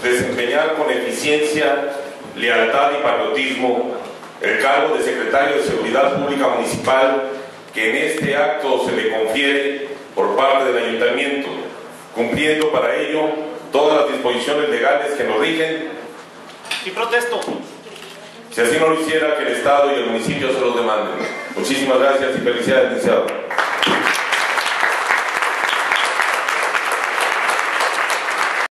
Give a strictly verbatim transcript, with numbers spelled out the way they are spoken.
desempeñar con eficiencia, lealtad y patriotismo el cargo de Secretario de Seguridad Pública Municipal que en este acto se le confiere por parte del Ayuntamiento, cumpliendo para ello todas las disposiciones legales que nos rigen. Sí, protesto. Si así no lo hiciera, que el Estado y el municipio se los demanden. Muchísimas gracias y felicidades, licenciado.